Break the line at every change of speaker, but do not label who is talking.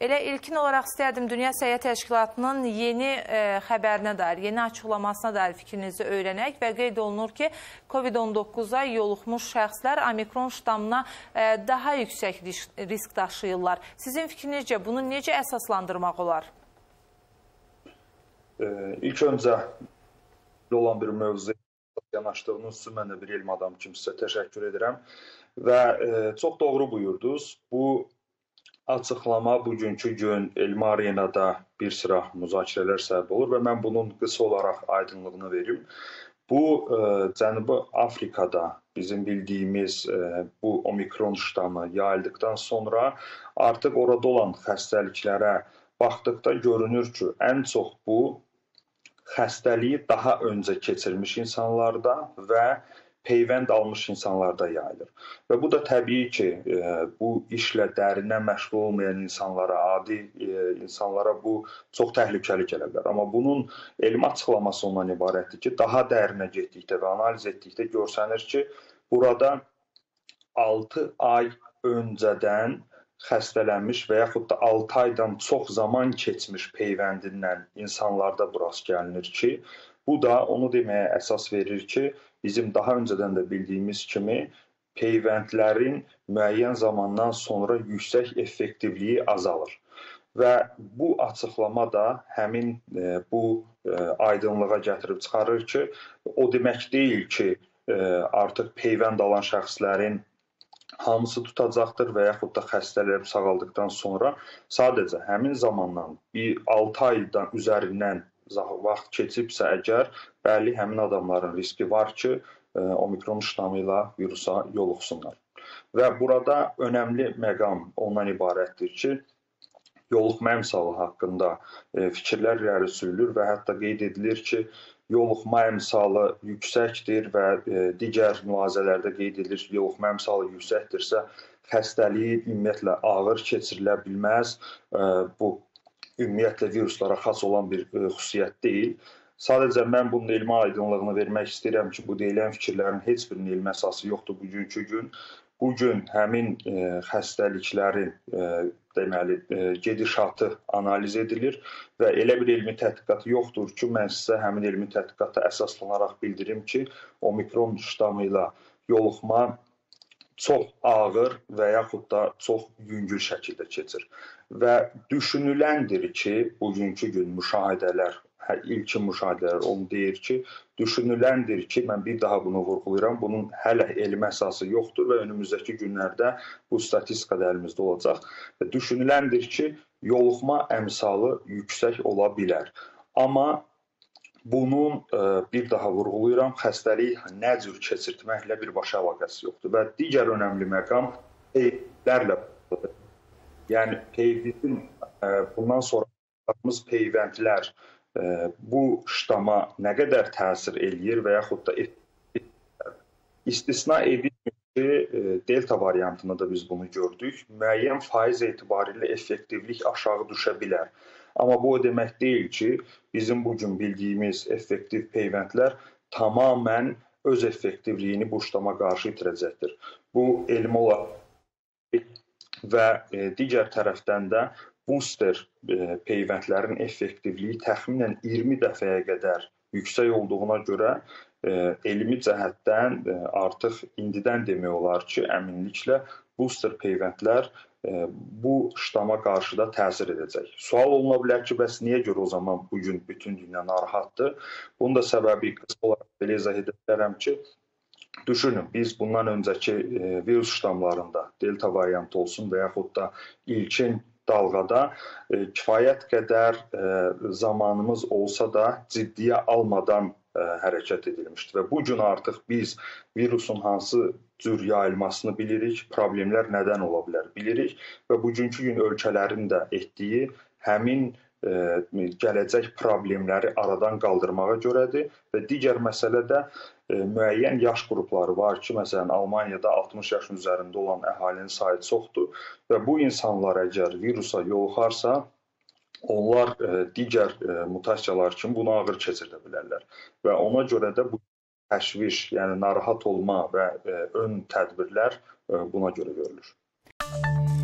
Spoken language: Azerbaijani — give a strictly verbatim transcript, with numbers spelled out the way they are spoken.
Elə ilkin olaraq istərdim Dünya Səhiyyə Təşkilatının yeni e, xəbərinə dair, yeni açıqlamasına dair fikrinizi öyrənək və qeyd olunur ki, Covid on doqquza yoluxmuş şəxslər omikron ştamına e, daha yüksək risk daşıyırlar. Sizin fikrinizcə bunu necə əsaslandırmaq olar?
E, ilk öncə olan bir mövzuya yanaşdığınız üçün mən də bir elm adamı kimi sizə təşəkkür edirəm və e, çox doğru buyurdunuz. Bu açıqlama bugünkü gün elmi arenada bir sıra müzakirələr səbəb olur və mən bunun qısa olaraq aydınlığını verim. Bu, e, Cənubi Afrikada bizim bildiyimiz e, bu omikron ştamı yayıldıqdan sonra artıq orada olan xəstəliklərə baxdıqda görünür ki, ən çox bu xəstəliyi daha öncə keçirmiş insanlarda və peyvənd almış insanlarda yayılır. Və bu da təbii ki, bu işlə dərindən məşğul olmayan insanlara, adi insanlara bu çox təhlükəli gələ bilər. Amma bunun elmi açıqlaması ondan ibarətdir ki, daha dərinə getdikdə və analiz etdikdə görsənir ki, burada altı ay öncədən xəstələnmiş və yaxud da altı aydan çox zaman keçmiş peyvəndindən insanlarda bu rast gəlinir ki, bu da onu deməyə əsas verir ki, bizim daha öncədən də bildiyimiz kimi peyvəndlərin müəyyən zamandan sonra yüksək effektivliyi azalır. Və bu açıqlama da həmin e, bu e, aydınlığa gətirib çıxarır ki, o demək deyil ki, e, artıq peyvənd alan şəxslərin hamısı tutacaqdır və yaxud da xəstələr sağaldıqdan sonra sadəcə həmin zamandan bir altı aydan üzərindən vaxt keçibsə əgər, bəli, həmin adamların riski var ki, omikron ştamı ilə virusa yoluxsunlar. Və burada önəmli məqam ondan ibarətdir ki, yoluxma əmsalı haqqında fikirlər irəli sürülür və hətta qeyd edilir ki, yoluxma əmsalı yüksəkdir və digər mülahizələrdə qeyd edilir ki, yoluxma əmsalı yüksəkdirsə, xəstəliyi ümumiyyətlə ağır keçirilə bilməz. Bu, ümumiyyətlə viruslara xas olan bir e, xüsusiyyət deyil. Sadəcə mən bunun elmi aydınlığını vermək istəyirəm ki, bu deyilən fikirlərin heç birinin elmi əsası yoxdur bugünkü gün. Bugün həmin e, xəstəliklərin e, deməli, e, gedişatı analiz edilir və elə bir elmi tədqiqat yoxdur ki, mən sizə həmin elmi tədqiqata əsaslanaraq bildirim ki, omikron ştamı ilə yoluxma çox ağır və yaxud da çox yüngül şəkildə keçir. Və düşünüləndir ki, bugünkü gün müşahidələr, ilkin müşahidələr onu deyir ki, düşünüləndir ki, mən bir daha bunu vurğulayıram, bunun hələ elmi əsası yoxdur və önümüzdəki günlərdə bu statistika da əlimizdə olacaq. Və düşünüləndir ki, yoluxma əmsalı yüksək ola bilər. Amma bunun bir daha vurğulayıram, xəstəliyi nə cür keçirtməklə birbaşa əlaqəsi yoxdur. Və digər önəmli məqam peyvəndlərlə bağlıdır. Yəni, peyvəndin bundan sonra peyvəndlər bu ştama nə qədər təsir eləyir və yaxud da istisna edilmir ki, delta variantında da biz bunu gördük. Müəyyən faiz etibarilə effektivlik aşağı düşə bilər. Amma bu o demək deyil ki, bizim bugün bildiyimiz effektiv peyvəndlər tamamən öz effektivliyini bu ştama qarşı itirəcəkdir. Bu elmi olaraq və digər tərəfdən də booster peyvəndlərin effektivliyi təxminən iyirmi dəfəyə qədər yüksək olduğuna görə elmi cəhətdən artıq indidən demək olar ki, əminliklə booster peyvəndlər bu ştama qarşı da təsir edəcək. Sual oluna bilər ki, bəs niyə görə o zaman bugün bütün dünya narahatdır? Bunun da səbəbi qısa olaraq belə izah edə bilərəm ki, düşünün, biz bundan öncəki virus ştamlarında delta variantı olsun və yaxud da ilkin dalğada kifayət qədər zamanımız olsa da ciddiyə almadan hərəkət edilmişdir. Və bugün artıq biz virusun hansı cür yayılmasını bilirik, problemlər nədən ola bilər bilirik və bugünkü gün ölkələrin də etdiyi həmin gələcək problemləri aradan qaldırmağa görədir və digər məsələ də müəyyən yaş qrupları var ki, məsələn, Almaniyada altmış yaşın üzərində olan əhalinin sayı çoxdur və bu insanlar əgər virusa yoluxarsa, onlar digər mutasiyalar kimi bunu ağır keçirdə bilərlər və ona görə də bu təşviş, yəni narahat olma və ön tədbirlər buna görə görülür.